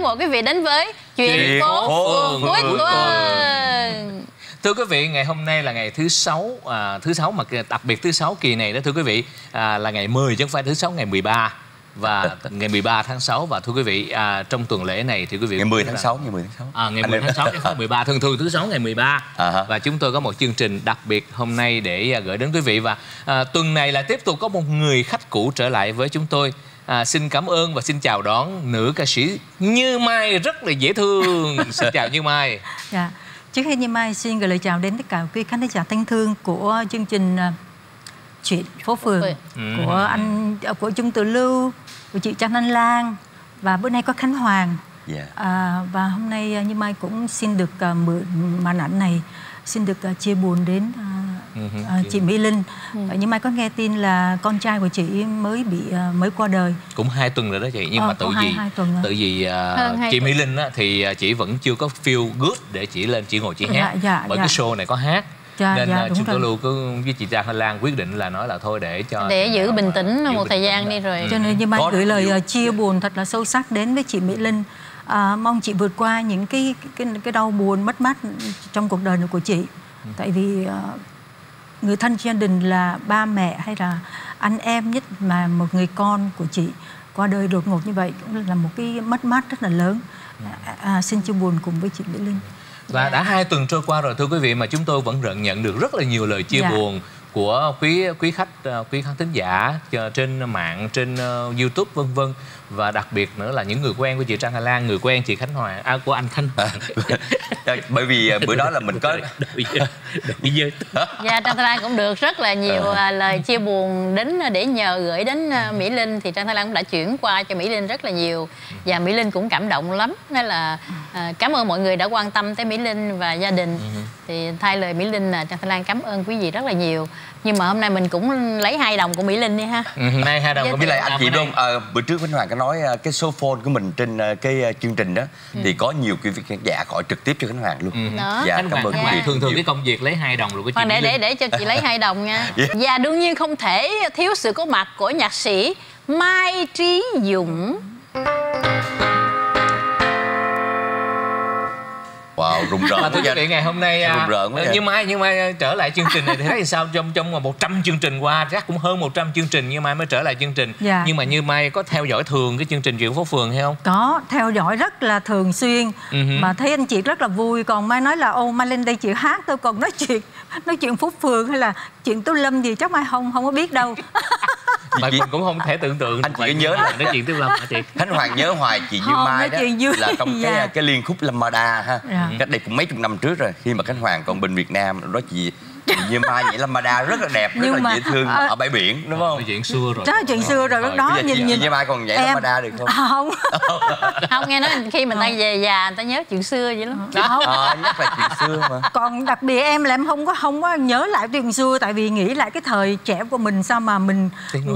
mời quý vị đến với Chuyện phố phường cuối tuần. Thưa quý vị, ngày hôm nay là ngày thứ sáu mà đặc biệt thứ sáu kỳ này đó thưa quý vị, là ngày 10 chứ không phải thứ sáu ngày 13 và ngày 13 tháng 6. Và thưa quý vị, trong tuần lễ này thì quý vị ngày 10 tháng 6 ngày 10 tháng 6. Ngày 10 tháng 6 chứ không 13, thường thứ sáu ngày 13. Và chúng tôi có một chương trình đặc biệt hôm nay để gửi đến quý vị. Và tuần này lại tiếp tục có một người khách cũ trở lại với chúng tôi. Xin cảm ơn và xin chào đón nữ ca sĩ Như Mai rất là dễ thương. Xin chào Như Mai. Dạ. Trước khi Như Mai xin gửi lời chào đến tất cả quý khán giả thân thương của chương trình Chuyện phố phường của Trung Tự Lưu, của chị Trang Thanh Lan và bữa nay có Khánh Hoàng. Và hôm nay Như Mai cũng xin được mượn màn ảnh này, xin được chia buồn đến chị Mỹ Linh. Như Mai có nghe tin là con trai của chị mới qua đời. Cũng 2 tuần rồi đó chị, nhưng mà tự vì chị Mỹ Linh á, thì chị vẫn chưa có feel good để chị lên chị ngồi chị hát. Bởi cái show này có hát. Nên Trung Tự Lưu với chị Trang Thanh Lan quyết định là nói là thôi để giữ bình tĩnh một thời gian đi rồi. Cho nên Như Mai gửi lời chia buồn thật là sâu sắc đến với chị Mỹ Linh. Mong chị vượt qua những cái đau buồn mất mát trong cuộc đời của chị. Tại vì người thân gia đình là ba mẹ hay là anh em, nhất mà một người con của chị qua đời đột ngột như vậy cũng là một cái mất mát rất là lớn. Xin chia buồn cùng với chị Mỹ Linh. Và đã 2 tuần trôi qua rồi thưa quý vị, mà chúng tôi vẫn nhận được rất là nhiều lời chia buồn của quý khán thính giả trên mạng, trên YouTube vân vân. Và đặc biệt nữa là những người quen của chị Trang Thanh Lan, người quen chị Khánh Hoàng, của anh Khánh Hoàng. Bởi vì bữa đó là mình có Trang Thanh Lan cũng được rất là nhiều lời chia buồn đến để nhờ gửi đến Mỹ Linh, thì Trang Thanh Lan cũng đã chuyển qua cho Mỹ Linh rất là nhiều. Và Mỹ Linh cũng cảm động lắm. Nên là cảm ơn mọi người đã quan tâm tới Mỹ Linh và gia đình. Thì thay lời Mỹ Linh là Trang Thanh Lan cảm ơn quý vị rất là nhiều. Nhưng mà hôm nay mình cũng lấy 2 đồng của Mỹ Linh đi ha. Nay 2 đồng của Mỹ Linh. Anh chị đúng không? Bữa trước Khánh Hoàng có nói cái số phone của mình trên cái chương trình đó thì có nhiều quý vị khán giả gọi trực tiếp cho Khánh Hoàng luôn. Dạ, cảm ơn quý vị. Thường cái công việc lấy 2 đồng rồi của chị. Để cho chị lấy 2 đồng nha. Và đương nhiên không thể thiếu sự có mặt của nhạc sĩ Mai Trí Dũng. Wow, rùng rợn. Thưa quý vị, ngày hôm nay Như Mai trở lại chương trình này thì thấy sao? Trong 100 chương trình qua, chắc cũng hơn 100 chương trình Như Mai mới trở lại chương trình. Nhưng mà Như Mai có theo dõi thường cái chương trình Chuyện phố phường hay không? Có, theo dõi rất là thường xuyên. Mà thấy anh chị rất là vui. Còn Mai nói là ô Mai lên đây chị hát tôi, còn nói chuyện phố phường hay là chuyện Tú Lâm gì chắc Mai không có biết đâu. Mà mình cũng không thể tưởng tượng. Anh chị có nhớ là nói chuyện Tú Lâm hả chị? Khánh Hoàng nhớ hoài chị Như Mai đó là trong cái liên khúc Lambada ha. Cách đây cũng mấy chục năm trước rồi, khi mà Khánh Hoàng còn bên Việt Nam đó, chị Như Mai nhảy Lambada rất là đẹp, rất là dễ thương ở bãi biển, đúng không? Chuyện xưa rồi. Đó là chuyện xưa rồi, lúc đó nhìn Như Mai còn nhảy Lambada được không? Không, nghe nói khi mình ta về già người ta nhớ chuyện xưa vậy lắm. Nhắc là chuyện xưa mà. Còn đặc biệt em là em không có nhớ lại chuyện xưa, tại vì nghĩ lại cái thời trẻ của mình sao mà mình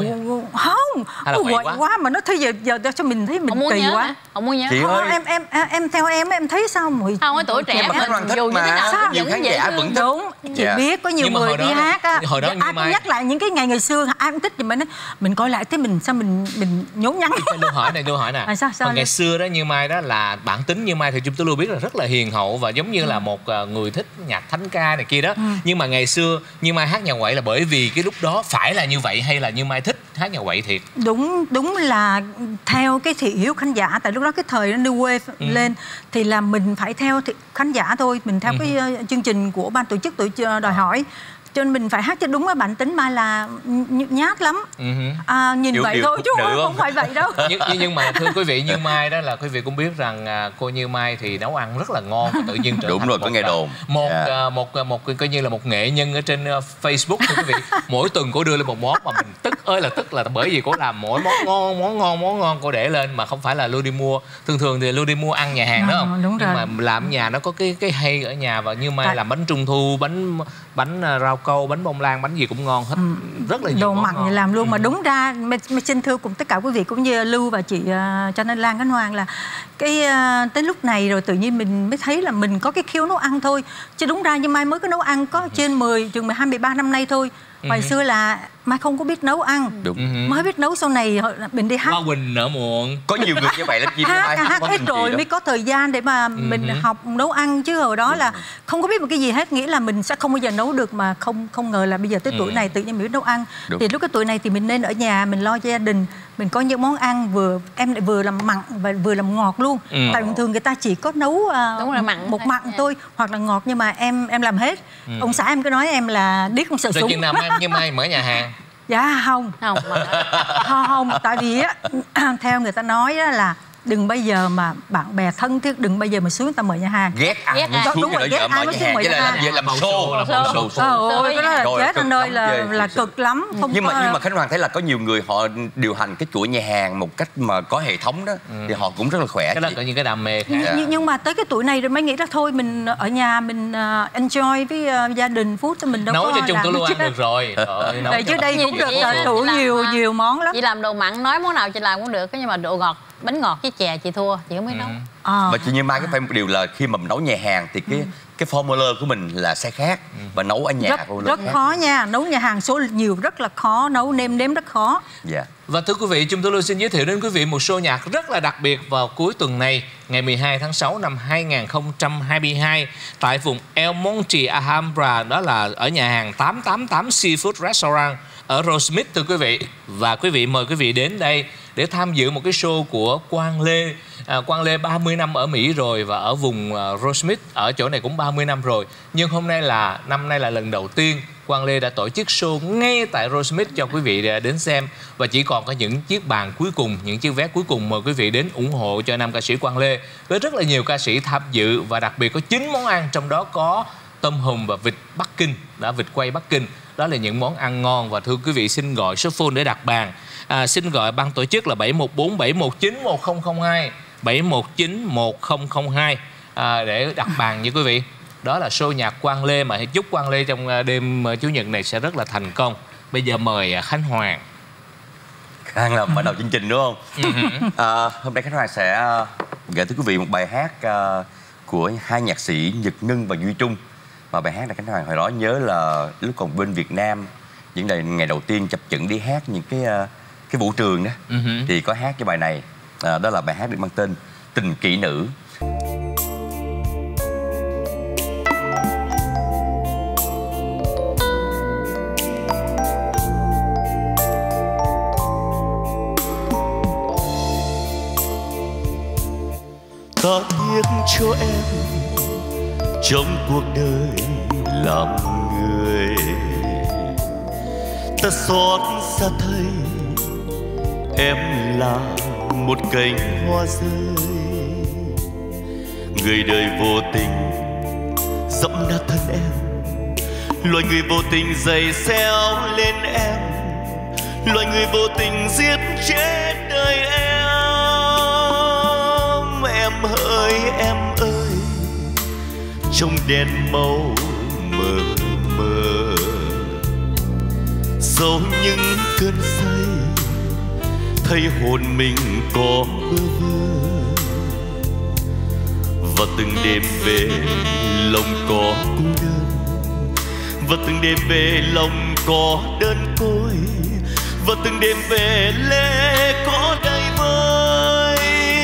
không quậy quá mà nó thấy giờ cho mình thấy mình kỳ quá. Không muốn nhớ. Chị ơi, em theo em thấy sao mà không, cái tuổi trẻ dù như thế nào nhiều khán giả vẫn thích. Đúng, chị biết có nhiều người đi hát á, ai cũng nhắc lại những cái ngày xưa ai cũng thích, thì mình coi lại thấy mình sao mình nhốn nhắn. Tôi hỏi nè. Sao ngày xưa đó Như Mai đó là bản tính Như Mai thì chúng tôi luôn biết là rất là hiền hậu và giống như là một người thích nhạc thánh ca này kia đó. Nhưng mà ngày xưa Như Mai hát nhạc quậy là bởi vì cái lúc đó phải là như vậy hay là Như Mai thích hát nhạc quậy thiệt? Đúng là theo cái thị hiếu khán giả, tại lúc đó cái thời nó new wave lên thì là mình phải theo khán giả thôi, mình theo cái chương trình của ban tổ chức đòi hỏi. Cho nên mình phải hát cho đúng với bản tính Mai là nhát lắm. Nhìn vậy thôi chứ không phải vậy đâu. Nhưng mà thưa quý vị, Như Mai đó là quý vị cũng biết rằng cô Như Mai thì nấu ăn rất là ngon và tự nhiên trở thành có nghe đồn một coi như là một nghệ nhân ở trên Facebook thưa quý vị. Mỗi tuần cô đưa lên một món mà mình tức ơi là tức, là bởi vì cô làm mỗi món ngon cô để lên mà không phải là luôn đi mua. Thường thì luôn đi mua ăn nhà hàng đó không? Đúng nhưng rồi. mà làm nhà nó có cái hay ở nhà. Và Như Mai làm bánh trung thu, bánh rau câu, bánh bông lan, bánh gì cũng ngon hết. Rất là nhiều đồ mặn thì làm luôn. Mà đúng ra mình xin thưa cùng tất cả quý vị cũng như Lưu và chị Trang Thanh Lan, Khánh Hoàng là cái tới lúc này rồi tự nhiên mình mới thấy là mình có cái khiếu nấu ăn thôi, chứ đúng ra Như Mai mới có nấu ăn có trên 10 chừng 12 13 năm nay thôi. Hồi xưa là Mai không có biết nấu ăn. Đúng. Mới biết nấu sau này mình đi hát. Hoa Quỳnh nở muộn. Có nhiều người như vậy lắm. Hát hết rồi mới có thời gian để mà mình học nấu ăn, chứ hồi đó là không có biết một cái gì hết, nghĩ là mình sẽ không bao giờ nấu được, mà không ngờ là bây giờ tới tuổi này tự nhiên mình biết nấu ăn. Thì lúc cái tuổi này thì mình nên ở nhà mình lo cho gia đình, mình có những món ăn em lại vừa làm mặn và vừa làm ngọt luôn. Tại bình thường người ta chỉ có nấu một mặn thôi hoặc là ngọt, nhưng mà em làm hết. Ông xã em cứ nói em là điếc không sợ súng. Rồi chừng nào em như Mai mở nhà hàng? Dạ không, tại vì á theo người ta nói á là đừng bây giờ mà bạn bè thân thiết, đừng bây giờ mà xuống người ta mở nhà hàng. Ghét ai mới xuống người ta mở nhà hàng, chứ là làm show. Ôi, cái đó là chết anh ơi, là cực lắm. Nhưng mà Khánh Hoàng thấy là có nhiều người họ điều hành cái chuỗi nhà hàng một cách mà có hệ thống đó, thì họ cũng rất là khỏe. Cái đó có những cái đam mê khác. Nhưng mà tới cái tuổi này rồi mới nghĩ ra thôi mình ở nhà mình enjoy với gia đình, phút cho mình đâu nấu có cho chung tôi luôn ăn được rồi. Chứ đây cũng được đủ nhiều món lắm. Chị làm đồ mặn, nói món nào chị làm cũng được, nhưng mà đồ ngọt, bánh ngọt với chè chị thua, chị không biết nấu. Và chị Như Mai cái phải một điều là khi mà mình nấu nhà hàng thì cái formula của mình là sẽ khác, và nấu ở nhà rất khó nha. Nấu nhà hàng số nhiều rất là khó, nấu nêm nếm rất khó. Và thưa quý vị, chúng tôi luôn xin giới thiệu đến quý vị một show nhạc rất là đặc biệt vào cuối tuần này, ngày 12 tháng 6 năm 2022 tại vùng El Monte Alhambra, đó là ở nhà hàng 888 Seafood Restaurant ở Rosemead thưa quý vị. Và quý vị mời quý vị đến đây để tham dự một cái show của Quang Lê. Quang Lê 30 năm ở Mỹ rồi và ở vùng Rosemead, ở chỗ này cũng 30 năm rồi. Nhưng năm nay là lần đầu tiên Quang Lê đã tổ chức show ngay tại Rosemead cho quý vị đến xem. Và chỉ còn có những chiếc bàn cuối cùng, những chiếc vé cuối cùng, mời quý vị đến ủng hộ cho nam ca sĩ Quang Lê với rất là nhiều ca sĩ tham dự, và đặc biệt có 9 món ăn, trong đó có tôm hùm và vịt Bắc Kinh, vịt quay Bắc Kinh. Đó là những món ăn ngon. Và thưa quý vị, xin gọi số phone để đặt bàn. Xin gọi ban tổ chức là 714 719 1002 719 1002 để đặt bàn nha quý vị. Đó là show nhạc Quang Lê, mà chúc Quang Lê trong đêm Chủ nhật này sẽ rất là thành công. Bây giờ mời Khánh Hoàng. Khang là mở đầu chương trình đúng không? Hôm nay Khánh Hoàng sẽ gửi tới quý vị một bài hát của hai nhạc sĩ Nhật Ngân và Duy Trung. Mà bài hát này Khánh Hoàng hồi đó nhớ là lúc còn bên Việt Nam, những ngày đầu tiên chập chững đi hát những cái vũ trường đó, thì có hát cái bài này. Đó là bài hát được mang tên Tình Kỹ Nữ. Ta tiếc cho em trong cuộc đời làm người, ta xót xa thấy em là một cành hoa rơi. Người đời vô tình dẫm nát thân em, loài người vô tình giày xéo lên em, loài người vô tình giết chết đời em. Em ơi, trong đèn màu mờ mờ, dẫu những cơn say thấy hồn mình có bơ vơ. Và từng đêm về lòng có cô đơn, và từng đêm về lòng có đơn côi, và từng đêm về lệ có đầy vơi.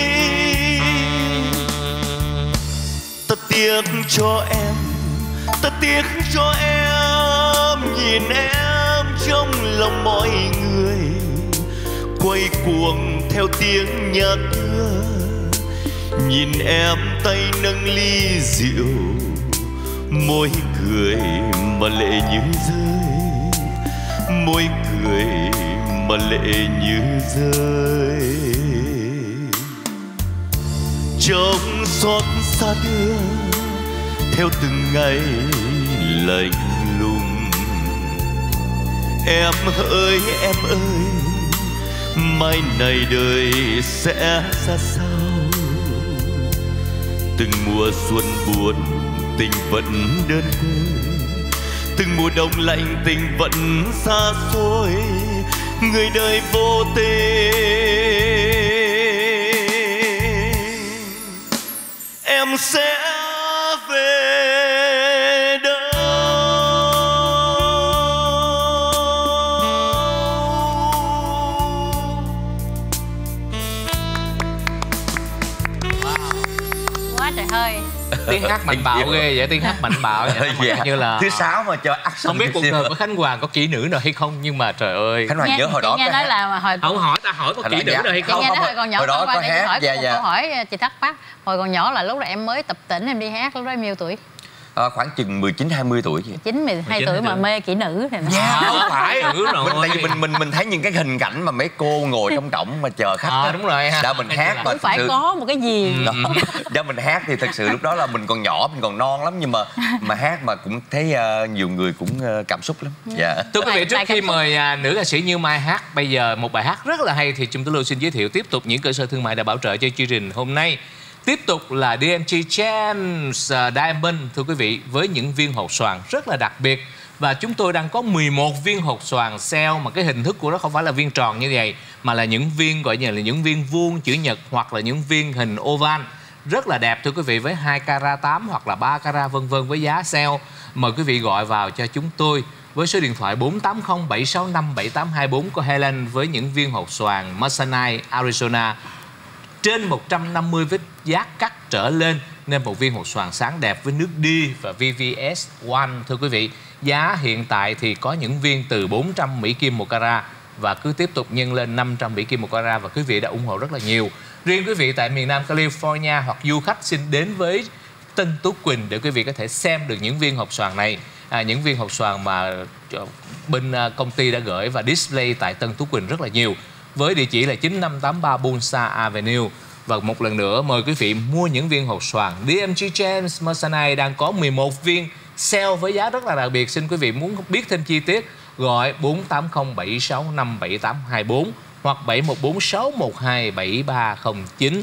Ta tiếc cho em, ta tiếc cho em, nhìn em trong lòng mọi người quay cuồng theo tiếng nhạc đưa. Nhìn em tay nâng ly rượu, môi cười mà lệ như rơi, môi cười mà lệ như rơi. Trong xót xa đưa theo từng ngày lạnh lùng. Em ơi, mai này đời sẽ ra sao? Từng mùa xuân buồn tình vẫn đơn côi, từng mùa đông lạnh tình vẫn xa xôi. Người đời vô tình, em sẽ về đâu? tiếng hát mạnh bạo ghê vậy, tiếng hát mạnh bạo như là thứ sáu mà cho không biết cuộc đời của Khánh Hoàng có kỹ nữ nào hay không, nhưng mà trời ơi, Khánh Hoàng nhớ hồi đó nghe nói là hồi ông hỏi có kỹ nữ nào hay không. Nghe nói hồi còn nhỏ, hồi đó có hát. Câu hỏi chị thắc mắc, hồi còn nhỏ là lúc đó em mới tập tỉnh em đi hát, lúc đó em nhiêu tuổi? Khoảng chừng 19-20 tuổi chị. 19-12 tuổi mà mê kỹ nữ thì không phải tại vì mình thấy những cái hình cảnh mà mấy cô ngồi trong cổng mà chờ khách. Đúng rồi ha. Đã mình hát cũng phải có một cái gì đó. Đã mình hát thì thật sự lúc đó là mình còn nhỏ, mình còn non lắm, nhưng mà hát mà cũng thấy nhiều người cũng cảm xúc lắm. Dạ. Thưa quý vị, trước khi mời nữ ca sĩ Như Mai hát bây giờ một bài hát rất là hay thì chúng tôi luôn xin giới thiệu tiếp tục những cơ sở thương mại đã bảo trợ cho chương trình hôm nay. Tiếp tục là DMG Gems Diamond, thưa quý vị, với những viên hột xoàn rất là đặc biệt. Và chúng tôi đang có 11 viên hột xoàn sale, mà cái hình thức của nó không phải là viên tròn như vậy, mà là những viên gọi như là những viên vuông chữ nhật, hoặc là những viên hình oval. Rất là đẹp thưa quý vị, với 2 carat 8 hoặc là 3 carat vân vân, với giá sale. Mời quý vị gọi vào cho chúng tôi với số điện thoại 480 765 7824 của Helen, với những viên hột xoàn Masonite Arizona trên 150 vết giác cắt trở lên, nên một viên hột xoàn sáng đẹp với nước đi và VVS One. Thưa quý vị, giá hiện tại thì có những viên từ 400 Mỹ Kim 1 carat và cứ tiếp tục nhân lên 500 Mỹ Kim 1 carat, và quý vị đã ủng hộ rất là nhiều. Riêng quý vị tại miền Nam California hoặc du khách xin đến với Tân Tú Quỳnh để quý vị có thể xem được những viên hột xoàn này. Những viên hột xoàn mà bên công ty đã gửi và display tại Tân Tú Quỳnh rất là nhiều, với địa chỉ là 9583 Bunsa Avenue. Và một lần nữa mời quý vị mua những viên hột xoàn DMG Gems Masonite đang có 11 viên sale với giá rất là đặc biệt. Xin quý vị muốn biết thêm chi tiết gọi 480 765 7824 hoặc 714 612 7309.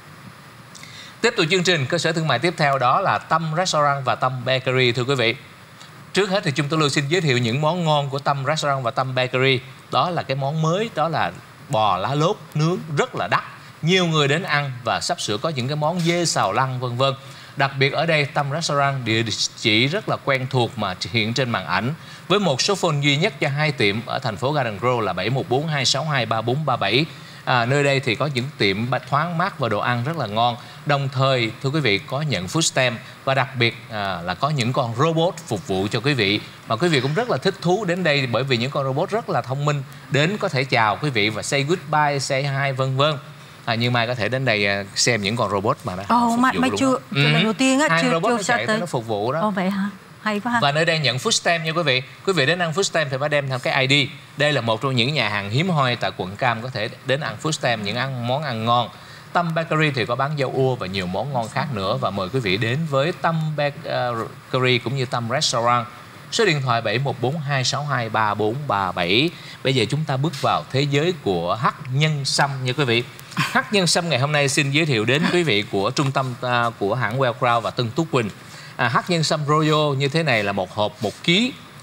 Tiếp tục chương trình, cơ sở thương mại tiếp theo đó là Tâm Restaurant và Tâm Bakery. Thưa quý vị, trước hết thì chúng tôi luôn xin giới thiệu những món ngon của Tâm Restaurant và Tâm Bakery. Đó là cái món mới, đó là bò lá lốt nướng rất là đắt. Nhiều người đến ăn và sắp sửa có những cái món dê xào lăn vân vân. Đặc biệt ở đây Tâm Restaurant địa chỉ rất là quen thuộc mà hiện trên màn ảnh, với một số phone duy nhất cho 2 tiệm ở thành phố Garden Grove là 714 262 3437. Nơi đây thì có những tiệm thoáng mát và đồ ăn rất là ngon. Đồng thời thưa quý vị có nhận food stamp, và đặc biệt là có những con robot phục vụ cho quý vị, mà quý vị cũng rất là thích thú đến đây, bởi vì những con robot rất là thông minh, đến có thể chào quý vị và say goodbye, say hi vân vân. Như Mai có thể đến đây xem những con robot mà nó Mai chưa lần đầu tiên á, chưa chạy tới nó phục vụ đó. Vậy hả? Hay quá ha. Và nơi đây nhận food stamp nha quý vị. Quý vị đến ăn food stamp thì phải đem theo cái ID. Đây là một trong những nhà hàng hiếm hoi tại quận Cam có thể đến ăn food stamp, những món ăn ngon. Tâm Bakery thì có bán dâu ua và nhiều món ngon khác nữa, và mời quý vị đến với Tâm Bakery cũng như Tâm Restaurant. Số điện thoại 714 262 3437. Bây giờ chúng ta bước vào thế giới của hắc nhân sâm nha quý vị. Hắc nhân sâm ngày hôm nay xin giới thiệu đến quý vị của trung tâm của hãng Well Crown và Tân Tú Quỳnh. Hắc nhân sâm Royal như thế này là một hộp 1 kg,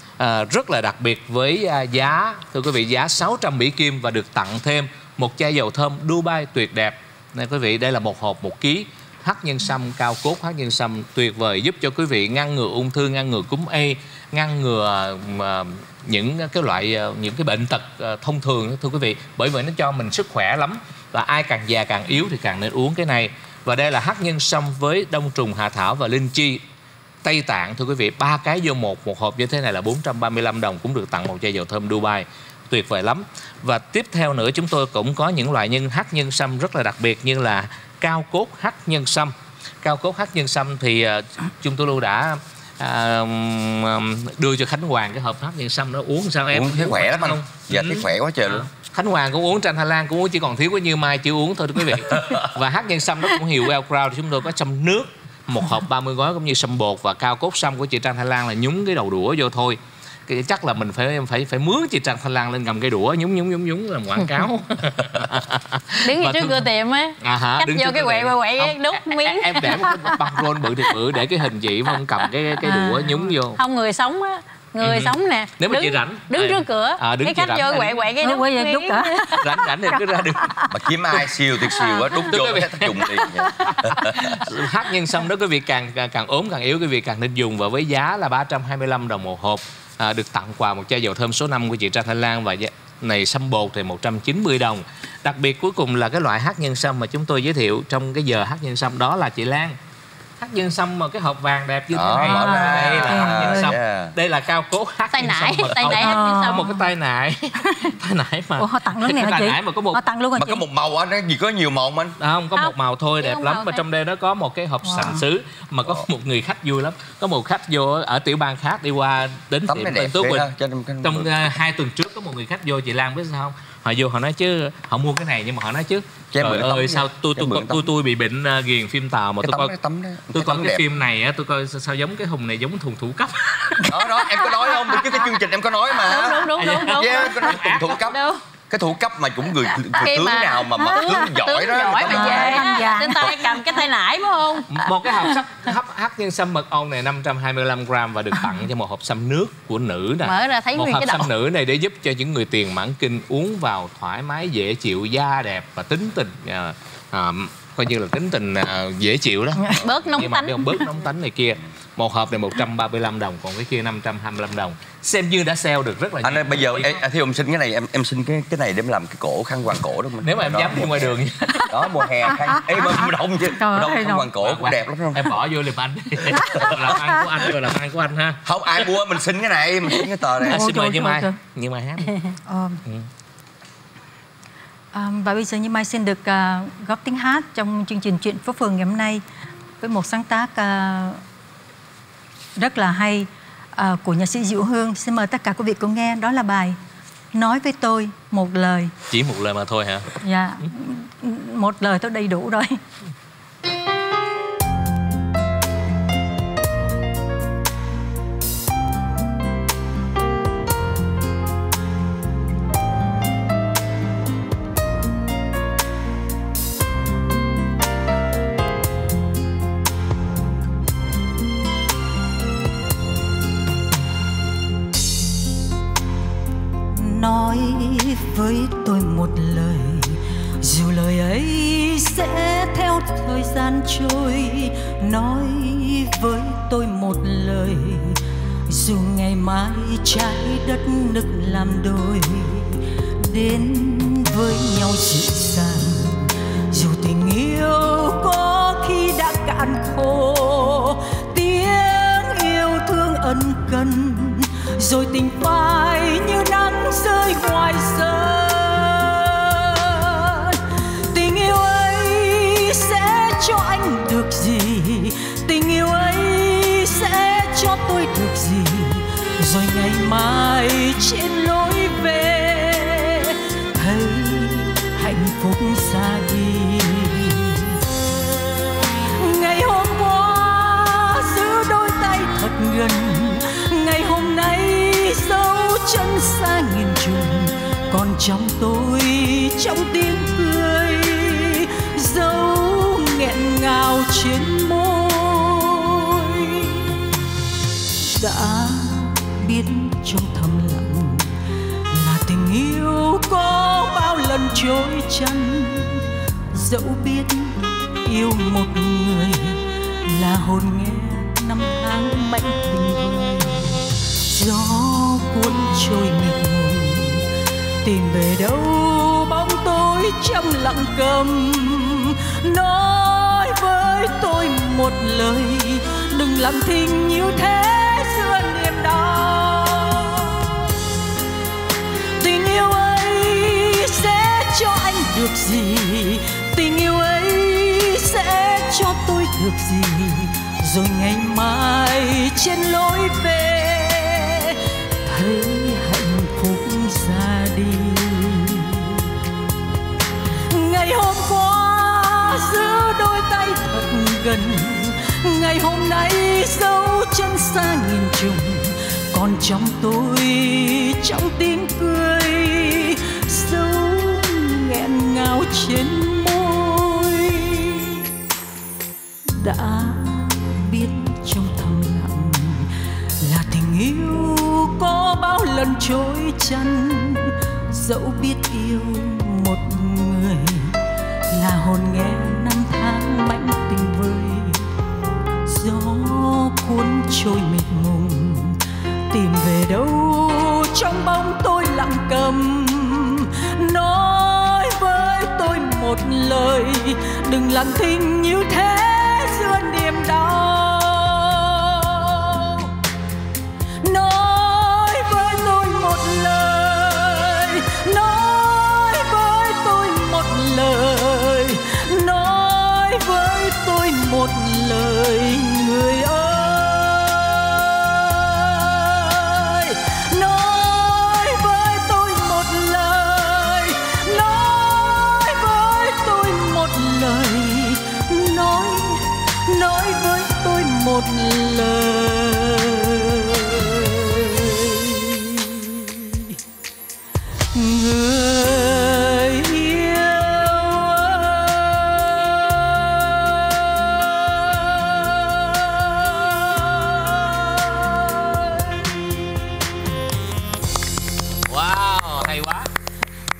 rất là đặc biệt với giá, thưa quý vị, giá 600 Mỹ Kim, và được tặng thêm một chai dầu thơm Dubai tuyệt đẹp. Này quý vị, đây là một hộp 1 kg hắc nhân sâm cao cốt, hắc nhân sâm tuyệt vời, giúp cho quý vị ngăn ngừa ung thư, ngăn ngừa cúm A, ngăn ngừa những cái bệnh tật thông thường thưa quý vị, bởi vì nó cho mình sức khỏe lắm, và ai càng già càng yếu thì càng nên uống cái này. Và đây là hắc nhân sâm với đông trùng hạ thảo và linh chi Tây Tạng thưa quý vị, 3 cái vô một hộp như thế này là 435 đồng, cũng được tặng một chai dầu thơm Dubai tuyệt vời lắm. Và tiếp theo nữa chúng tôi cũng có những loại hắc nhân sâm rất là đặc biệt, như là cao cốt hắc nhân sâm. Cao cốt hắc nhân sâm thì chúng tôi luôn đã đưa cho Khánh Hoàng cái hộp hắc nhân sâm đó, uống sao em? Uống thấy khỏe lắm anh. Dạ thấy khỏe quá trời luôn. Khánh Hoàng cũng uống, Tranh Hà Lan cũng uống, chỉ còn thiếu có Như Mai chưa uống thôi quý vị. Và hắc nhân sâm đó cũng hiệu Well Crown, chúng tôi có sâm nước một hộp 30 gói, cũng như sâm bột, và cao cốt sâm của chị Tranh Hà Lan là nhúng cái đầu đũa vô thôi. Chắc là mình phải mướn chị Tranh Thanh Lan lên cầm cây đũa nhúng làm quảng cáo. Đứng ngay trước cửa tiệm á, cắt vô cái quậy đút miếng. Em để một cái băng rôn bự thiệt bự để cái hình chị mà không cầm cái đũa nhúng vô. Không, người sống á, người sống nè. Nếu mà chị rảnh đứng trước cửa, cái khách vô quậy cái đút cả. Rảnh thì cứ ra đường. Mà kiếm ai siêu thiệt siêu á, đút vô cái tác dụng liền. Hắc nhân sâm đó quý vị càng ốm càng yếu quý vị càng nên dùng, và với giá là 325 đồng một hộp. Được tặng quà một chai dầu thơm số 5 của chị Trang Thanh Lan, và này sâm bột thì 190 đồng. Đặc biệt cuối cùng là cái loại hắc nhân sâm mà chúng tôi giới thiệu trong cái giờ hắc nhân sâm, đó là chị Lan. Hắc nhân sâm mà cái hộp vàng đẹp như thế này. Đây là hắc nhân sâm. Đây là cao cố hắc nhân sâm. Tay nải hắc nhân sâm. Một cái tay nải. Tay nải mà. Ủa, họ tặng luôn nè hả chị? Họ tặng luôn hả chị? Mà có một màu á, gì có nhiều màu anh? Không, có một màu thôi, đẹp lắm. Mà trong đây nó có một cái hộp sành sứ. Mà có một người khách vui lắm. Có một khách vô ở tiểu bang khác đi qua đến tiệm Tân Tú Quỳnh. Trong 2 tuần trước có một người khách vô, chị Lan biết sao không? Họ vô họ nói chứ họ mua cái này, nhưng mà họ nói chứ trời ơi sao tôi bị bệnh ghiền phim Tàu mà tôi coi cái phim này á, tôi coi sao giống cái Hùng này giống thùng thủ cấp. Đó em có nói không? Cái chương trình em có nói mà. Đúng. Yeah, có nói thùng thủ cấp. Cái thủ cấp mà cũng người tướng nào mà tướng giỏi đó, giỏi mà về trên tay cầm cái tay nải phải không? Một cái hộp hắc nhân sâm mật ong này 525 gram và được tặng cho một hộp sâm nước của nữ nè. Mở ra thấy một nguyên hộp cái sâm nữ này để giúp cho những người tiền mãn kinh uống vào thoải mái, dễ chịu, da đẹp và tính tình coi như là tính tình dễ chịu đó. Bớt nóng tánh. Bớt nóng tánh này kia. Một hộp này 135 đồng, còn cái kia 525 đồng. Xem như đã sale được rất là nhiều. Anh ơi, bây giờ Thi ông xin cái này, em xin cái này để em làm cái cổ khăn quàng cổ đó. Nếu mà em dám đi ngoài đường. Đó, mùa hè khăn. Ê, mà đông chứ. Đông khăn quàng cổ cũng đẹp lắm không? Em bỏ vô liềm anh. Làm ăn của anh rồi, làm ăn của anh ha. Không, ai mua mình xin cái này, mình xin cái tờ này. Xin mời Như Mai hát. Và bây giờ Như Mai xin được góp tiếng hát trong chương trình Chuyện Phố Phường ngày hôm nay với một sáng tác rất là hay của nhạc sĩ Diệu Hương. Xin mời tất cả quý vị cùng nghe, đó là bài Nói với tôi một lời. Chỉ một lời mà thôi hả? Dạ, một lời tôi đầy đủ rồi. Nói với tôi một lời, dù lời ấy sẽ theo thời gian trôi. Nói với tôi một lời, dù ngày mai trái đất nứt làm đôi. Đến với nhau dịu dàng, dù tình yêu có khi đã cạn khô. Tiếng yêu thương ân cần, rồi tình phai như nắng rơi ngoài sân. Tình yêu ấy sẽ cho anh được gì? Tình yêu ấy sẽ cho tôi được gì? Rồi ngày mai trên lối về thấy hạnh phúc ra đi. Ngày hôm qua giữ đôi tay thật gần, ngày hôm nay dấu chân xa nghìn trùng. Còn trong tôi, trong tiếng cười, dấu nghẹn ngào trên môi. Đã biết trong thầm lặng là tình yêu có bao lần trôi chăn. Dẫu biết yêu một người là hồn nghe năm tháng mảnh tình vơi. Gió cuốn trôi mịt mùng, tìm về đâu bóng tối trong lặng câm. Nói với tôi một lời, đừng lặng thinh như thế giữa niềm đau. Tình yêu ấy sẽ cho anh được gì? Tình yêu ấy sẽ cho tôi được gì? Rồi ngày mai trên lối về thấy hạnh phúc ra đi. Ngày hôm qua giữ đôi tay thật gần, ngày hôm nay dấu chân xa nghìn trùng. Còn trong tôi, trong tiếng cười, dấu nghẹn ngào trên môi. Đã biết trong thầm lặng là tình yêu có bao lần trôi chăn. Dẫu biết yêu một người là hồn nghe năm tháng mảnh tình vơi. Gió cuốn trôi mịt mùng, tìm về đâu trong bóng tôi lặng câm. Nói với tôi một lời, đừng lặng thinh như thế giữa niềm đau.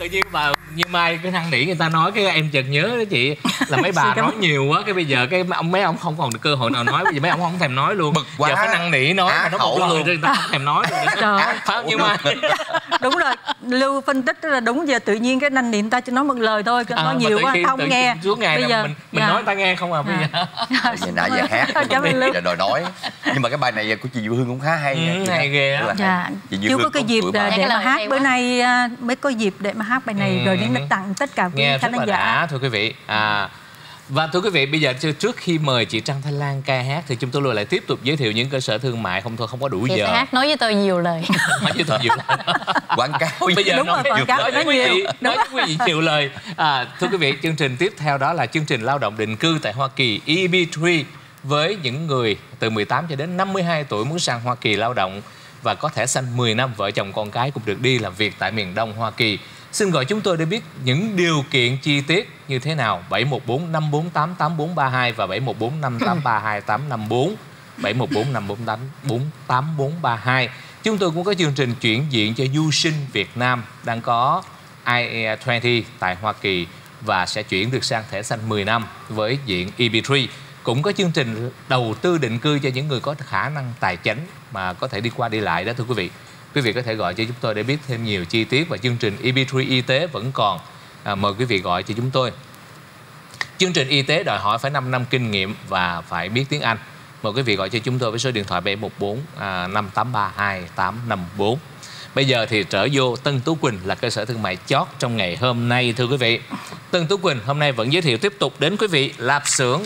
Tự nhiên mà như Mai cái năn nỉ người ta nói cái em chợt nhớ đó chị, là mấy bà nói nhiều quá cái bây giờ cái mấy ông không còn được cơ hội nào nói, bây giờ mấy ông không thèm nói luôn. Bực quá. Giờ phải năn nỉ nói mà nó một lời người ta không thèm nói luôn. Phải như Mai. Đúng rồi, Lưu phân tích là đúng, giờ tự nhiên cái năn nỉ người ta chỉ nói một lời thôi, nói nhiều quá không nghe. Suốt ngày bây giờ mình nói người ta nghe không à bây giờ. Giờ nãy giờ hát giờ đòi nói. Nhưng mà cái bài này của chị Diệu Hương cũng khá hay nha. Hay ghê á. Dạ. Chưa có cái dịp để mà hát, bữa nay mới có dịp để mà hát bài này rồi đến tặng tất cả quý khán giả. Thưa quý vị. Và thưa quý vị, bây giờ trước khi mời chị Trần Thanh Lan ca hát thì chúng tôi lại tiếp tục giới thiệu những cơ sở thương mại, không có đủ chị giờ. Chị hát nói với tôi nhiều lời. Nói với tôi nhiều lời. Quảng cáo. Bây giờ đúng nói rồi, quảng cáo nói với quý vị nhiều lời. Thưa quý vị, chương trình tiếp theo đó là chương trình lao động định cư tại Hoa Kỳ EB3 với những người từ 18 cho đến 52 tuổi muốn sang Hoa Kỳ lao động và có thẻ xanh 10 năm, vợ chồng con cái cũng được đi làm việc tại miền Đông Hoa Kỳ. Xin gọi chúng tôi để biết những điều kiện chi tiết như thế nào. 714 548 8432 và 714 5832 854, 714 548 8432. Chúng tôi cũng có chương trình chuyển diện cho du sinh Việt Nam đang có IE20 tại Hoa Kỳ và sẽ chuyển được sang thẻ xanh 10 năm với diện EB3. Cũng có chương trình đầu tư định cư cho những người có khả năng tài chính mà có thể đi qua đi lại đó thưa quý vị. Quý vị có thể gọi cho chúng tôi để biết thêm nhiều chi tiết, và chương trình EB3 y tế vẫn còn. Mời quý vị gọi cho chúng tôi. Chương trình y tế đòi hỏi phải 5 năm kinh nghiệm và phải biết tiếng Anh. Mời quý vị gọi cho chúng tôi với số điện thoại 714 5832 854. Bây giờ thì trở vô Tân Tú Quỳnh là cơ sở thương mại chót trong ngày hôm nay thưa quý vị. Tân Tú Quỳnh hôm nay vẫn giới thiệu tiếp tục đến quý vị lạp xưởng.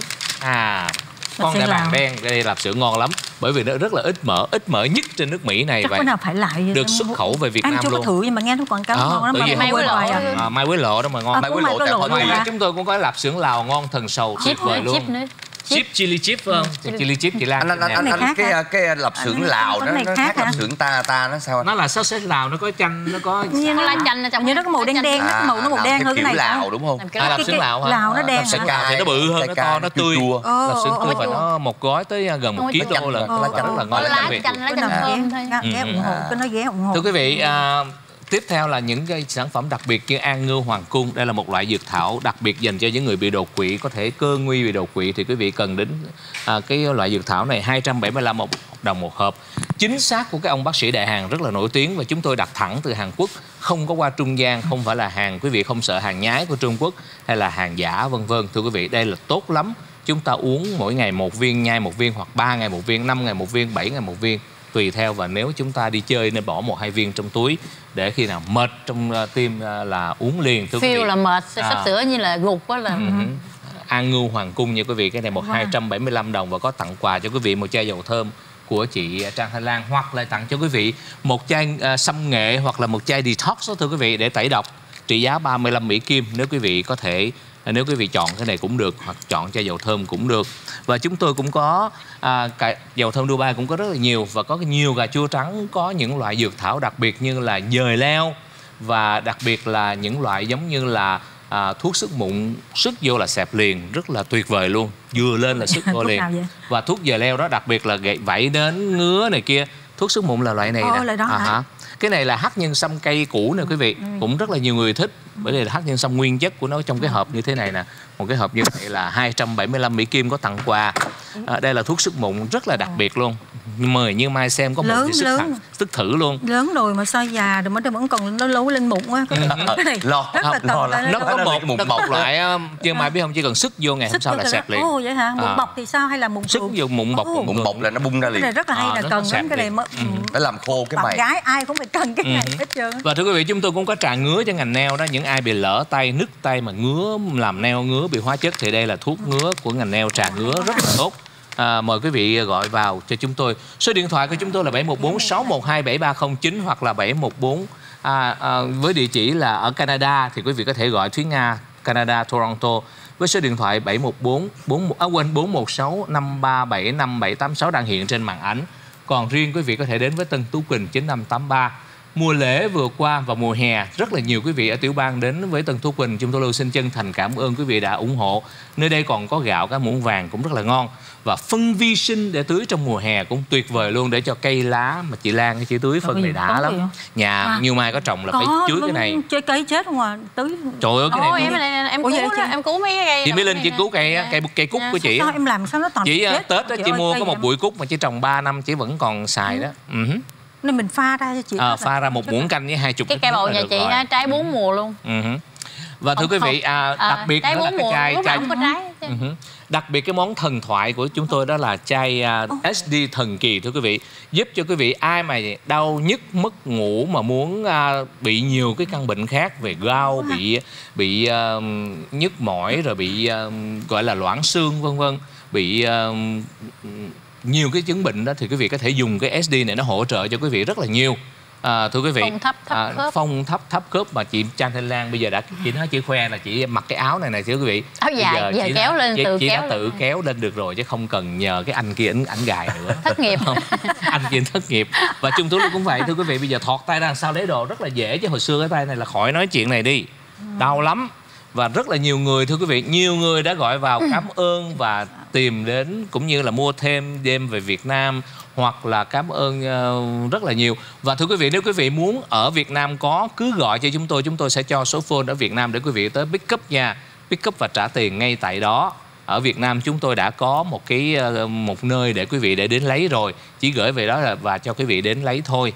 Con đại bàng đen, đây lạp xưởng ngon lắm bởi vì nó rất là ít mỡ nhất trên nước Mỹ này. Chắc bữa nào phải lại được xuất khẩu về Việt Nam luôn. Em chưa có thử nhưng mà nghe nó quảng cáo ngon lắm. Mai Quế Lộ. Mai Quế Lộ đó mà ngon. Mai Quế Lộ chúng tôi cũng có lạp xưởng Lào ngon thần sầu tuyệt vời luôn. Chip chili chip phải không? Chili chip chị Lan. Anh cái lạp xưởng Lào đó nó khác lạp xưởng ta nó sao? Nó là sausage Lào, nó có chanh, nó có lá chanh ở trong, như nó có màu đen đen, màu nó màu đen hơn cái này. Lào đúng không? Lạp xưởng Lào hả? Lào nó đen. Thì nó bự hơn, nó to, nó tươi. Lạp xưởng tươi và nó một gói tới gần 1 kg đô là rất là ngon. Lá chanh thơm thôi. Ghé ủng hộ, cứ nói ghé ủng hộ. Thưa quý vị, tiếp theo là những cái sản phẩm đặc biệt như An Ngư Hoàng Cung. Đây là một loại dược thảo đặc biệt dành cho những người bị đột quỵ, có thể cơ nguy bị đột quỵ thì quý vị cần đến cái loại dược thảo này. 275 đồng một hộp. Chính xác của cái ông bác sĩ đại hàng rất là nổi tiếng và chúng tôi đặt thẳng từ Hàn Quốc, không có qua trung gian, không phải là hàng, quý vị không sợ hàng nhái của Trung Quốc hay là hàng giả vân vân. Thưa quý vị, đây là tốt lắm. Chúng ta uống mỗi ngày 1 viên, nhai 1 viên hoặc 3 ngày 1 viên, 5 ngày 1 viên, 7 ngày 1 viên tùy theo, và nếu chúng ta đi chơi nên bỏ 1-2 viên trong túi để khi nào mệt trong tim là uống liền. Feel là mệt sắp sửa như là gục quá là An Ngư Hoàng Cung nha quý vị. Cái này 275 đồng và có tặng quà cho quý vị một chai dầu thơm của chị Trang Thanh Lan, hoặc là tặng cho quý vị một chai xâm nghệ hoặc là một chai detox đó thưa quý vị, để tẩy độc, trị giá 35 Mỹ Kim. Nếu quý vị có thể, nếu quý vị chọn cái này cũng được, hoặc chọn chai dầu thơm cũng được. Và chúng tôi cũng có dầu thơm Dubai cũng có rất là nhiều, và có nhiều cà chua trắng, có những loại dược thảo đặc biệt như là dời leo, và đặc biệt là những loại giống như là thuốc sức mụn, sức vô là xẹp liền, rất là tuyệt vời luôn, vừa lên là sức vô liền. Và thuốc dời leo đó đặc biệt là vảy đến ngứa này kia. Thuốc sức mụn là loại này nè. Cái này là hắc nhân sâm cây cũ nè quý vị, cũng rất là nhiều người thích, bởi vì là hắc nhân sâm nguyên chất của nó trong cái hộp như thế này nè. Một cái hộp như vậy là 275 Mỹ Kim, có tặng quà. Đây là thuốc sức mụn rất là đặc biệt luôn. Mời như Mai xem có một sức thử luôn. Lớn rồi mà sao già rồi mà vẫn còn nó lấu lên mụn á. Cái này lo nó có một loại chứ Mai biết không, chỉ cần sức vô ngày hôm sau là xẹp liền. Ồ vậy hả? Mụn bọc thì sao, hay là mụn sức vô mụn bọc? Mụn bọc là nó bung ra liền. Cái này rất là hay, là cần cái này mới để làm khô cái mày. Bạn gái ai cũng phải cần cái này hết trơn. Và thưa quý vị, chúng tôi cũng có trà ngứa cho ngành nail đó. Những ai bị lỡ tay, nứt tay mà ngứa, làm nail ngứa bị hóa chất thì đây là thuốc ngứa của ngành nail, trà ngứa rất là tốt. Mời quý vị gọi vào cho chúng tôi. Số điện thoại của chúng tôi là 714 612 7309 hoặc là 714 với địa chỉ là ở Canada thì quý vị có thể gọi Thúy Nga, Canada, Toronto với số điện thoại 714 416 537 5786 đang hiện trên màn ảnh. Còn riêng quý vị có thể đến với Tân Tú Quỳnh 9583 Mùa lễ vừa qua và mùa hè, rất là nhiều quý vị ở Tiểu Bang đến với Tân Tú Quỳnh. Chúng tôi luôn xin chân thành cảm ơn quý vị đã ủng hộ. Nơi đây còn có gạo cá muỗng vàng cũng rất là ngon. Và phân vi sinh để tưới trong mùa hè cũng tuyệt vời luôn, để cho cây lá mà chị Lan chỉ tưới phân này đã lắm. Nhà Như Mai có trồng là phải chứa cái này. Chơi cây chết không à, tưới. Trời ơi cái này em cứu mấy cái cây. Chị Mỹ Linh chỉ cứu cây cúc của chị. Sao em làm sao nó toàn chị chết. Tết đó chị mua có một bụi cúc mà chị trồng 3 năm chị vẫn còn xài đó. Nên mình pha ra cho chị. Pha ra một muỗng canh với 20 cái cây bầu nhà chị trái 4 mùa luôn. Và thưa quý vị, đặc biệt đó là cái chai đặc biệt cái món thần thoại của chúng tôi đó là chai SD thần kỳ, thưa quý vị, giúp cho quý vị ai mà đau nhức mất ngủ mà muốn bị nhiều cái căn bệnh khác về gao, bị nhức mỏi, rồi bị gọi là loãng xương vân vân, bị nhiều cái chứng bệnh đó, thì quý vị có thể dùng cái SD này, nó hỗ trợ cho quý vị rất là nhiều. Thưa quý vị, phong thấp khớp mà chị Trang Thanh Lan bây giờ đã chị khoe là chị mặc cái áo này thưa quý vị. Áo dài giờ kéo lên chị đã tự kéo lên được rồi chứ không cần nhờ cái anh kia ảnh gài nữa. Thất nghiệp. Anh kia thất nghiệp. Và Trung Tú cũng vậy thưa quý vị, bây giờ thọt tay ra sao lấy đồ rất là dễ, chứ hồi xưa cái tay này là khỏi nói chuyện này đi, đau lắm. Và rất là nhiều người thưa quý vị, nhiều người đã gọi vào cảm ơn và tìm đến cũng như là mua thêm đem về Việt Nam, hoặc là cảm ơn rất là nhiều. Và thưa quý vị, nếu quý vị muốn ở Việt Nam có, cứ gọi cho chúng tôi sẽ cho số phone ở Việt Nam để quý vị tới pick up nha, pick up và trả tiền ngay tại đó. Ở Việt Nam chúng tôi đã có một nơi để quý vị để đến lấy rồi, chỉ gửi về đó và cho quý vị đến lấy thôi.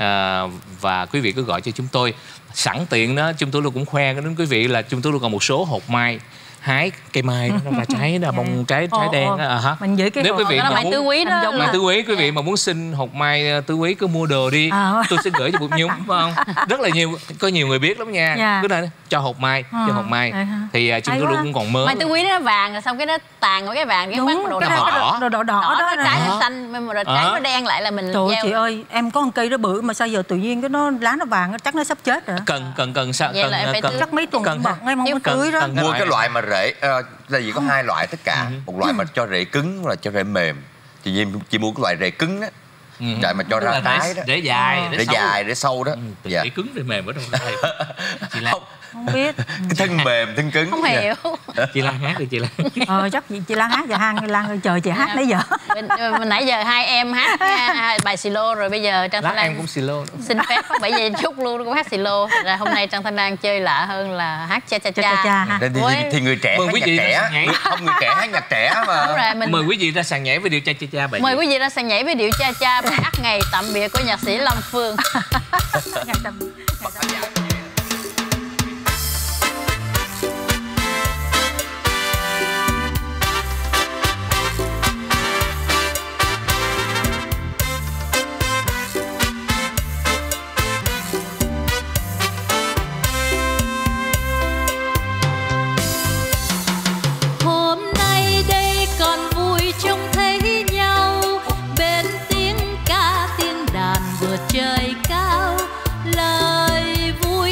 Và quý vị cứ gọi cho chúng tôi. Sẵn tiện đó, chúng tôi luôn cũng khoe đến quý vị là chúng tôi luôn còn một số hột mai. Hái cây mai đó, nó ra trái đó, bông trái đen đó. Nếu quý vị mà muốn mai tứ quý, quý vị mà muốn xin hột mai tứ quý cứ mua đồ đi, tôi sẽ gửi cho Bụt Nhung, phải không? Rất là có nhiều người biết lắm nha. Cứ nói cho hột mai, thì chúng tôi luôn cũng còn mơ. Mai tứ quý nó vàng rồi xong cái nó tàn vào cái vàng, cái mắt màu đỏ đó, trái nó xanh, mà trái nó đen lại là mình gieo. Chị ơi, em có một cây đó bự mà sao giờ tự nhiên cái nó lá nó vàng, chắc nó sắp chết rồi. Cần sao? Cần chắc mấy tuần bật ngay không có tưới đó. Mua cái loại mà rễ là gì có hai loại tất cả, một loại mà cho rễ cứng là cho rễ mềm. Thì chị mua cái loại rễ cứng đó, loại mà cho ra trái đó, rễ dài, rễ sâu đó. Rễ cứng rễ mềm ở đâu đây? Chị Lan không biết. Cái thân mềm thân cứng không hiểu. Chị Lan hát đi chị Lan. Chắc chị Lan hát giờ Lan chờ chị hát nãy giờ. Nãy giờ hai em hát bài silo rồi, bây giờ Trang Thanh Lan em cũng silo. Xin phép bởi vì chút luôn cũng hát silo. Rồi hôm nay Trang Thanh Lan chơi lạ hơn là hát cha cha cha. Thì người trẻ hát nhạc trẻ, không người trẻ hát nhạc trẻ mà. Mời quý vị ra sàn nhảy với điệu cha cha cha. Mời quý vị ra sàn nhảy với điệu cha cha, bài hát Ngày Tạm Biệt của nhạc sĩ Lâm Phương. Trời cao lời vui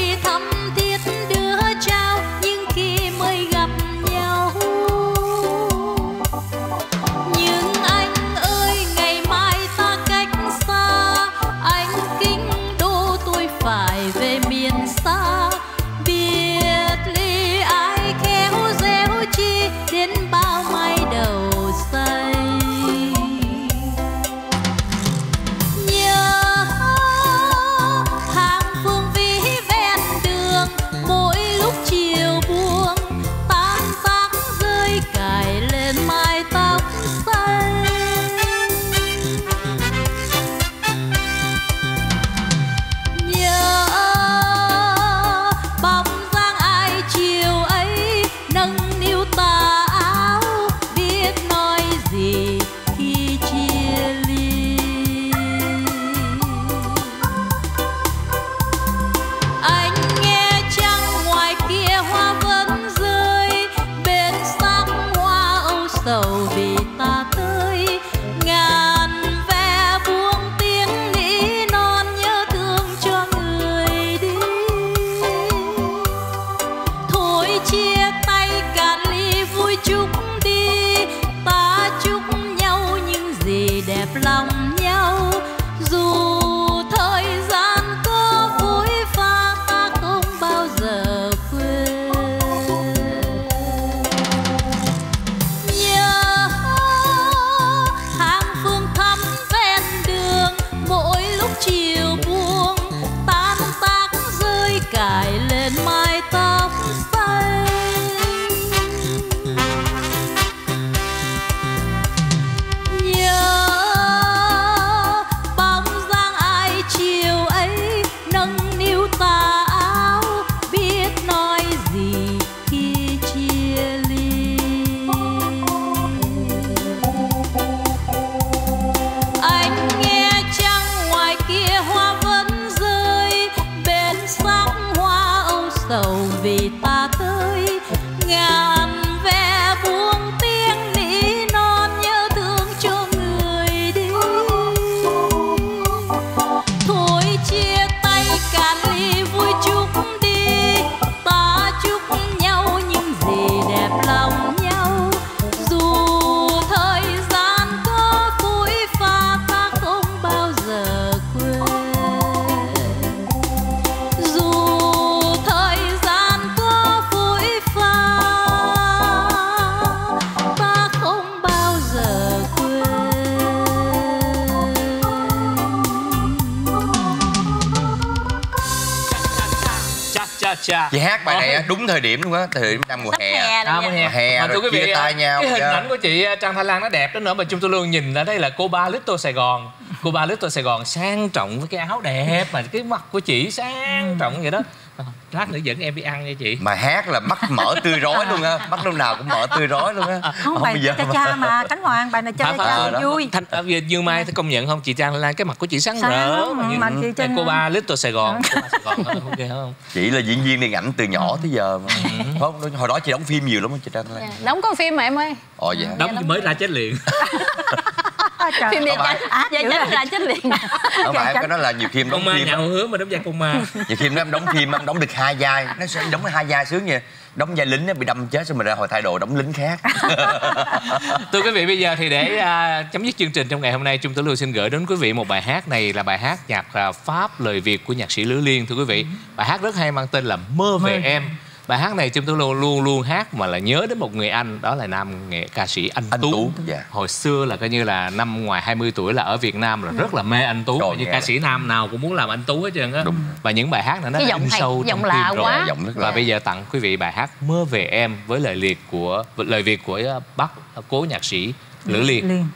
Chị hát bài này đúng thời điểm luôn á, thời điểm năm mùa hè. Mùa hè. Mà thưa quý vị, tay nhau. Cái hình ảnh của chị Trang Thanh Lan nó đẹp đến nữa mà chúng tôi luôn nhìn ra đây là cô ba Little Sài Gòn. Cô ba Little Sài Gòn sang trọng với cái áo đẹp mà cái mặt của chị sang trọng vậy đó. Lát nữa dẫn em đi ăn nha chị. Mà hát là mắt mở tươi rói luôn á, mắt lúc nào cũng mở tươi rói luôn á. Không, bài cha cha mà Khánh Hoàng, bài này cha cha vui. Như Mai thấy công nhận không chị Trang Lan, cái mặt của chị sáng rỡ mà cô ba Little Sài Gòn. Ok không? Chị là diễn viên điện ảnh từ nhỏ tới giờ mà. Hồi đó chị đóng phim nhiều lắm chị Trang Lan. Đóng có phim mà em ơi. Ồ vậy. Đóng mới ra chết liền. Phim Gia Chánh ra chết liền. Không phải, cái đó là nhiều khi em đóng phim. phim. Nhà hứa mà đóng vai con ma. Nhiều khi em đóng phim em đóng được 2 vai, nó sẽ đóng 2 vai sướng nha. Đóng vai lính bị đâm chết xong rồi ra hồi thay đồ đóng lính khác. Thưa quý vị, bây giờ thì để chấm dứt chương trình trong ngày hôm nay, Trung Tử Lưu xin gửi đến quý vị một bài hát. Này là bài hát nhạc Pháp lời Việt của nhạc sĩ Lữ Liên. Thưa quý vị, bài hát rất hay mang tên là Mơ Về Em. Bài hát này Trung Tử Lưu luôn hát mà là nhớ đến một người anh, đó là nam nghệ ca sĩ anh Tú. Hồi xưa là coi như là năm ngoài 20 tuổi là ở Việt Nam là rất là mê anh Tú. Như ca sĩ nam nào cũng muốn làm anh Tú hết trơn á. Và những bài hát này nó in sâu trong tim rồi. Và bây giờ tặng quý vị bài hát Mơ Về Em với lời Việt của Bắc cố nhạc sĩ Lữ Liên.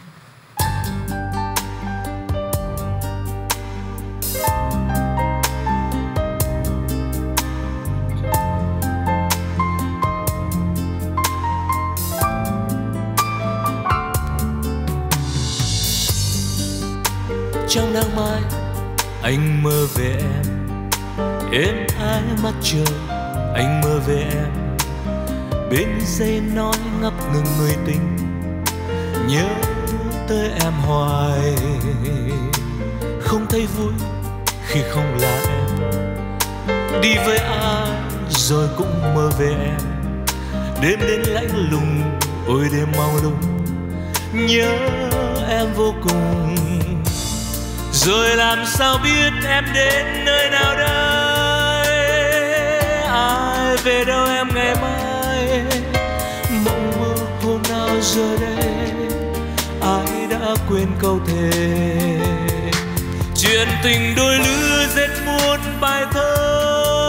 Trong nắng mai anh mơ về em ái mắt trời anh mơ về em, bên dây nói ngập ngừng người tình, nhớ tới em hoài, không thấy vui khi không là em, đi với ai rồi cũng mơ về em, đêm đến lạnh lùng ôi đêm mong lung, nhớ em vô cùng. Rồi làm sao biết em đến nơi nào đây, ai về đâu em ngày mai, mộng mơ hôm nào giờ đây, ai đã quên câu thề. Chuyện tình đôi lứa rất muôn bài thơ,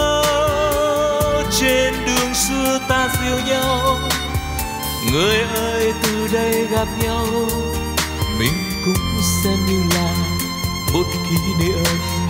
trên đường xưa ta dìu nhau, người ơi từ đây gặp nhau, mình cũng xem như là một kỷ niệm.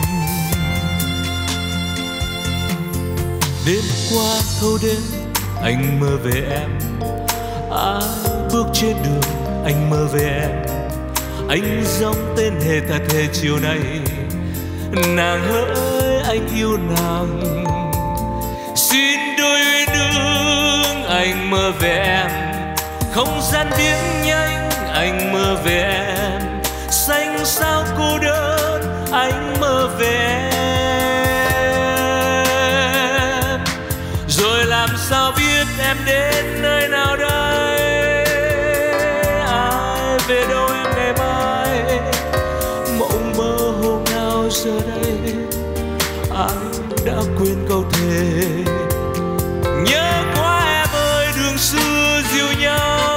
Đêm qua thâu đêm anh mơ về em, ai bước trên đường anh mơ về em, anh giông tên hề thật thề chiều nay, nàng hỡi anh yêu nàng, xin đôi uyên ương anh mơ về em, không gian biến nhanh anh mơ về em, xanh sao cô đơn anh mơ về em. Rồi làm sao biết em đến nơi nào đây, ai về đâu em ngày mai, mộng mơ hôm nào giờ đây, ai đã quên câu thề. Nhớ quá em ơi đường xưa dìu nhau,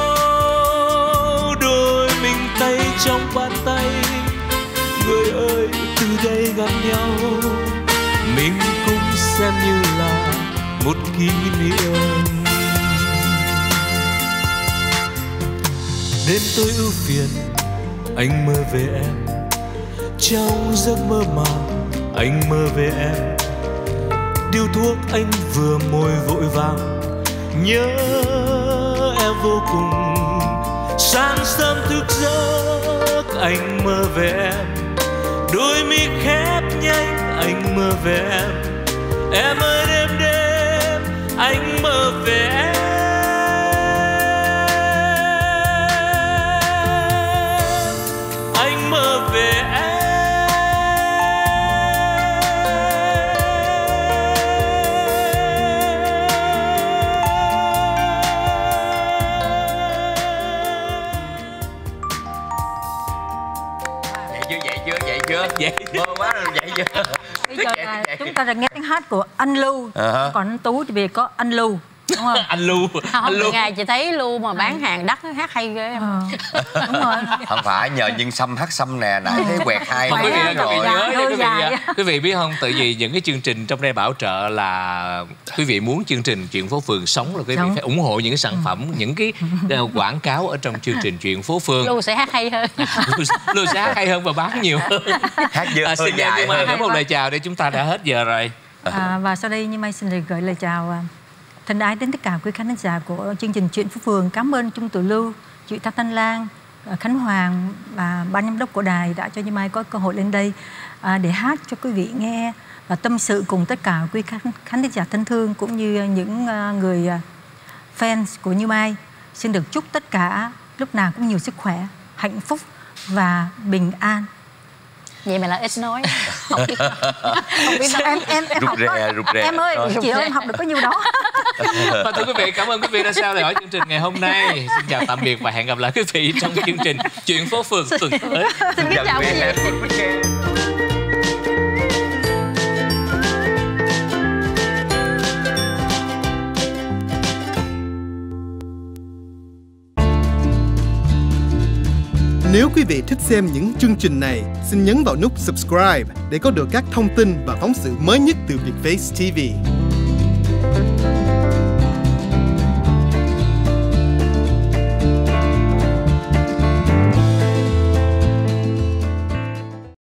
tay trong bàn tay, người ơi từ đây gặp nhau, mình cũng xem như là một kỷ niệm. Đêm tối ưu phiền anh mơ về em, trong giấc mơ màng anh mơ về em, điếu thuốc anh vừa môi vội vàng, nhớ em vô cùng. Sáng sớm thức giấc anh mơ về em, đôi mi khép nhanh anh mơ về em ơi đêm đêm anh mơ về em, anh mơ về em. Vậy mơ quá rồi vậy chứ. Bây giờ là chúng ta đã nghe tiếng hát của anh Lưu, còn anh Tú thì về có anh Lưu, đúng không? Anh Lưu. Không, từ ngày chị thấy Lưu mà bán hàng đắt hát hay ghê em. Đúng rồi. Không phải nhờ Nhân Sâm hát Sâm nè, nãy thấy quẹt hay. Quý vị nhớ quý vị biết không, tại vì những cái chương trình trong đây bảo trợ là quý vị muốn chương trình Chuyện Phố Phường sống là quý vị phải ủng hộ những cái sản phẩm, những cái quảng cáo ở trong chương trình Chuyện Phố Phường. Lưu sẽ hát hay hơn. Lưu sẽ hát hay hơn và bán nhiều hơn. Hát dơ xin chào Như Mai, một lời chào để chúng ta đã hết giờ rồi. Và sau đây Như Mai xin được gửi lời chào thân ái đến tất cả quý khán giả của chương trình Chuyện Phố Phường. Cảm ơn Trung Tử Lưu, chị Thanh Lan, Khánh Hoàng và ban giám đốc của đài đã cho Như Mai có cơ hội lên đây để hát cho quý vị nghe và tâm sự cùng tất cả quý khán giả thân thương cũng như những người fans của Như Mai. Xin được chúc tất cả lúc nào cũng nhiều sức khỏe, hạnh phúc và bình an. Vậy mà là ít nói. Không biết em học em ơi, chị ơi em học được có nhiêu đó. Và thưa quý vị, cảm ơn quý vị đã theo dõi chương trình ngày hôm nay. Xin chào tạm biệt và hẹn gặp lại quý vị trong chương trình Chuyện Phố Phường tuần tới. Xin kính chào quý vị. Nếu quý vị thích xem những chương trình này, xin nhấn vào nút subscribe để có được các thông tin và phóng sự mới nhất từ Vietface TV.